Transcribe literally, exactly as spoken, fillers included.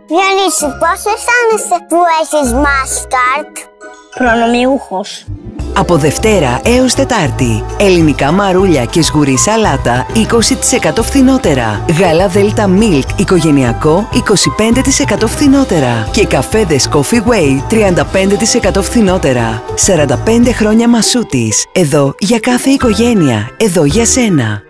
Διονύση, πώς αισθάνεσαι που έχεις Mastercard? Προνομιούχος. Από Δευτέρα έως Τετάρτη, ελληνικά μαρούλια και σγουρί σαλάτα είκοσι τοις εκατό φθηνότερα. Γάλα Δέλτα Milk οικογενειακό είκοσι πέντε τοις εκατό φθηνότερα. Και καφέδες Coffee Way τριάντα πέντε τοις εκατό φθηνότερα. σαράντα πέντε χρόνια Μασούτης. Εδώ για κάθε οικογένεια. Εδώ για σένα.